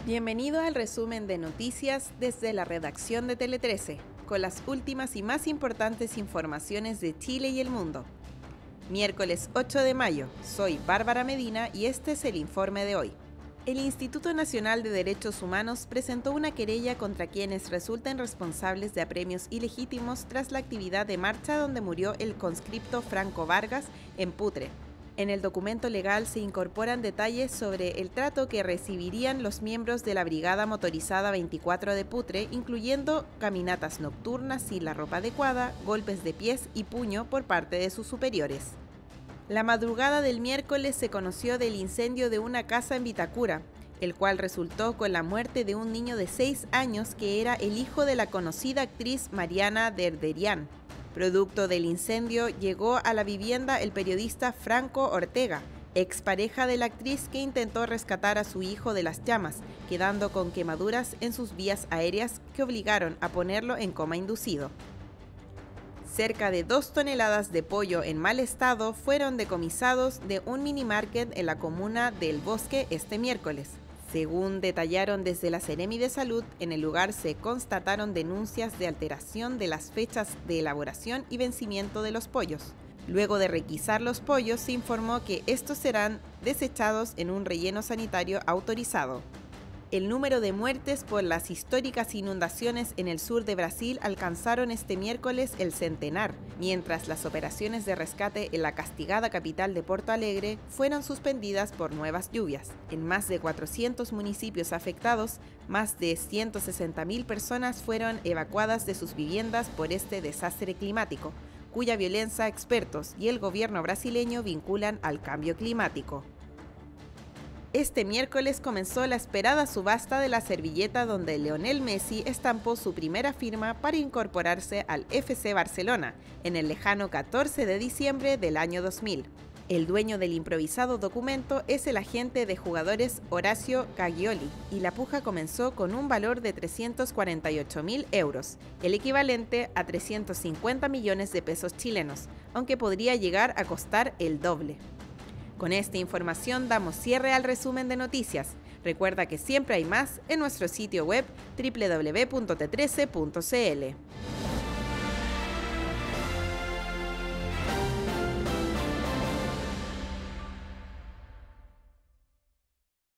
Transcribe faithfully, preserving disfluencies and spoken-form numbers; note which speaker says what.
Speaker 1: Bienvenido al resumen de noticias desde la redacción de Tele trece, con las últimas y más importantes informaciones de Chile y el mundo. Miércoles ocho de mayo, soy Bárbara Medina y este es el informe de hoy. El Instituto Nacional de Derechos Humanos presentó una querella contra quienes resulten responsables de apremios ilegítimos tras la actividad de marcha donde murió el conscripto Franco Vargas en Putre. En el documento legal se incorporan detalles sobre el trato que recibirían los miembros de la Brigada Motorizada veinticuatro de Putre, incluyendo caminatas nocturnas sin la ropa adecuada, golpes de pies y puño por parte de sus superiores. La madrugada del miércoles se conoció del incendio de una casa en Vitacura, el cual resultó con la muerte de un niño de seis años que era el hijo de la conocida actriz Mariana Derderian. Producto del incendio, llegó a la vivienda el periodista Franco Ortega, expareja de la actriz que intentó rescatar a su hijo de las llamas, quedando con quemaduras en sus vías aéreas que obligaron a ponerlo en coma inducido. Cerca de dos toneladas de pollo en mal estado fueron decomisados de un minimarket en la comuna del Bosque este miércoles. Según detallaron desde la Seremi de Salud, en el lugar se constataron denuncias de alteración de las fechas de elaboración y vencimiento de los pollos. Luego de requisar los pollos, se informó que estos serán desechados en un relleno sanitario autorizado. El número de muertes por las históricas inundaciones en el sur de Brasil alcanzaron este miércoles el centenar, mientras las operaciones de rescate en la castigada capital de Porto Alegre fueron suspendidas por nuevas lluvias. En más de cuatrocientos municipios afectados, más de ciento sesenta mil personas fueron evacuadas de sus viviendas por este desastre climático, cuya violencia expertos y el gobierno brasileño vinculan al cambio climático. Este miércoles comenzó la esperada subasta de la servilleta donde Lionel Messi estampó su primera firma para incorporarse al F C Barcelona en el lejano catorce de diciembre del año dos mil. El dueño del improvisado documento es el agente de jugadores Horacio Caglioli y la puja comenzó con un valor de trescientos cuarenta y ocho mil euros, el equivalente a trescientos cincuenta millones de pesos chilenos, aunque podría llegar a costar el doble. Con esta información damos cierre al resumen de noticias. Recuerda que siempre hay más en nuestro sitio web doble u doble u doble u punto t trece punto c l.